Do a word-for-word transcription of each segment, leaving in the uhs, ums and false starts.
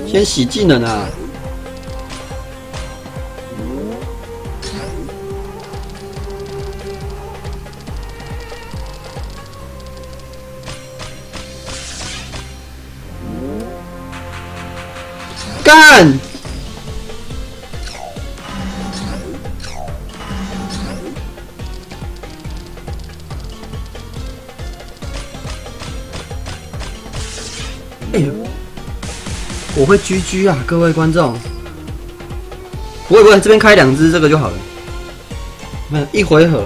先洗技能啊！干！哎呦！ 我会 G G 啊，各位观众。不会不会，这边开两只这个就好了。没有一回合。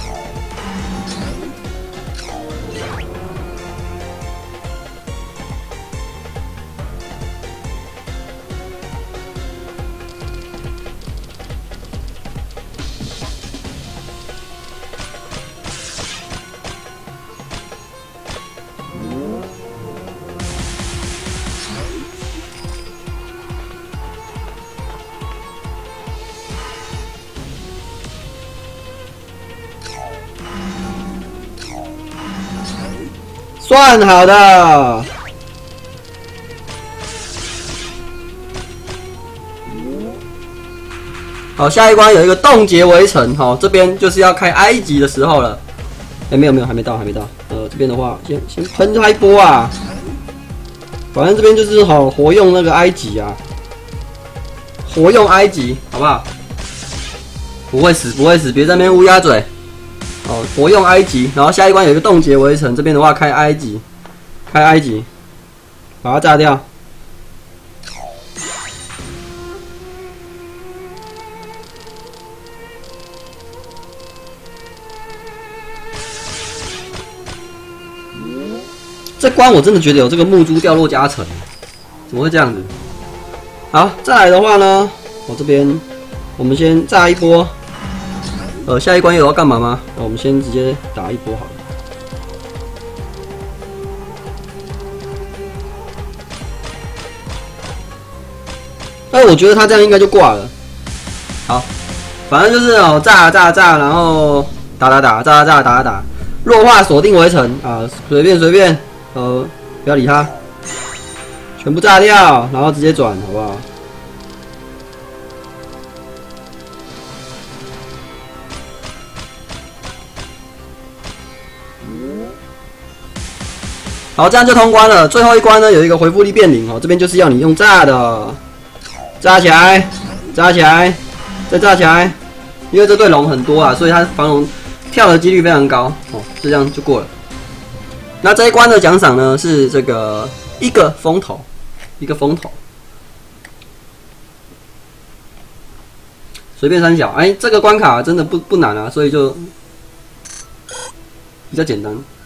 算好的。好，下一关有一个冻结围城，好，这边就是要开埃及的时候了。哎、欸，没有没有，还没到，还没到。呃，这边的话，先先喷他一波啊。反正这边就是好活用那个埃及啊，活用埃及，好不好？不会死，不会死，别在那边乌鸦嘴。 哦，活用埃及，然后下一关有一个冻结围城，这边的话开埃及，开埃及，把它炸掉。这关我真的觉得有这个木珠掉落加成，怎么会这样子？好，再来的话呢，我这边我们先炸一波。 呃，下一关有要干嘛吗？我们先直接打一波好了。但我觉得他这样应该就挂了。好，反正就是哦，炸炸炸，然后打打打，炸炸炸，打打打，弱化锁定围城啊，随便随便，呃，不要理他，全部炸掉，然后直接转，好不好？ 好，这样就通关了。最后一关呢，有一个回复力变零哦，这边就是要你用炸的，炸起来，炸起来，再炸起来。因为这对龙很多啊，所以它防龙跳的几率非常高哦，就这样就过了。那这一关的奖赏呢是这个一个风头，一个风头，随便三小。哎，这个关卡真的不不难啊，所以就比较简单。